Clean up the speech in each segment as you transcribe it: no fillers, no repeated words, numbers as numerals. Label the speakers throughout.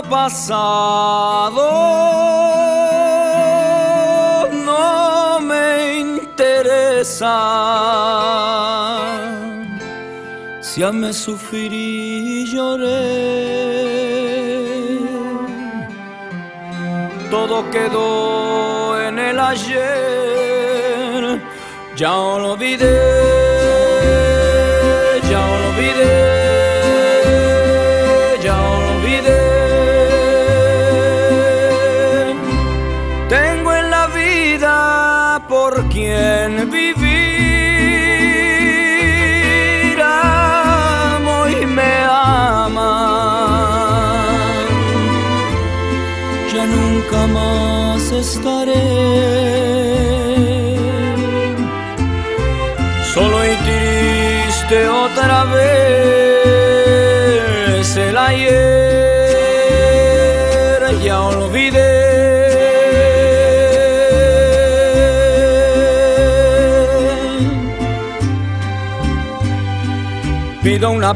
Speaker 1: pasado no me interesa. Si me sufrí y lloré, todo quedó en el ayer. Ya olvidé, ya olvidé, ya olvidé. Tengo en la vida por quien vivir, amo y me aman. Ya nunca más estaré solo y triste otra vez. El ayer ya olvidé. Pido un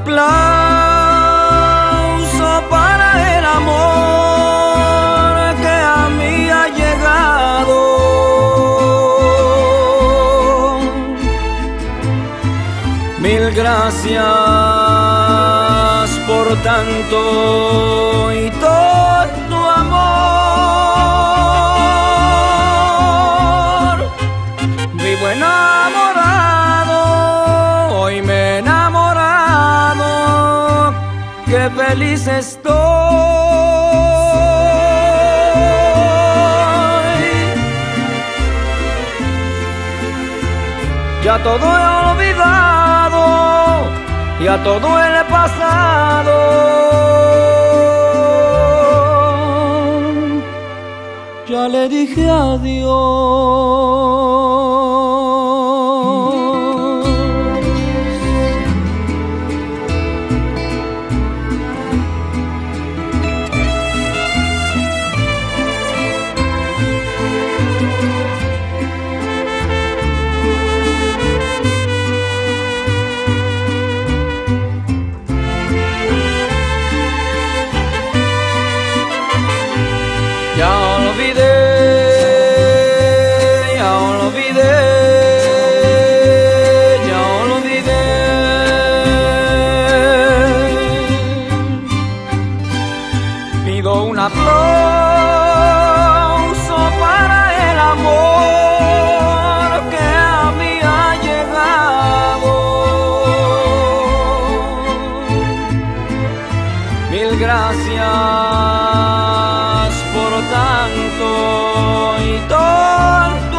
Speaker 1: aplauso para el amor que a mí ha llegado. Mil gracias por tanto y todo tu amor. Vivo enamorado, hoy me he enamorado, qué feliz estoy. Ya todo he olvidado, ya todo he pasado. Ya le dije adiós. Ya olvidé, ya olvidé, ya olvidé. Pido un aplauso para el amor que a mí ha llegado. Mil gracias por tanto y todo tu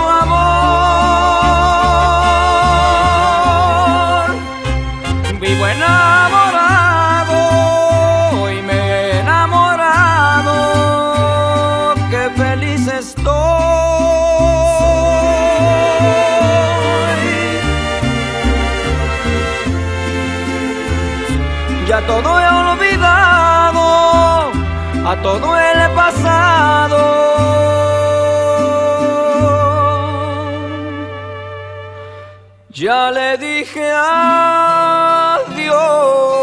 Speaker 1: amor. Vivo enamorado, hoy me he enamorado, qué feliz estoy. Ya todo he olvidado, a todo el pasado. Ya le dije adiós.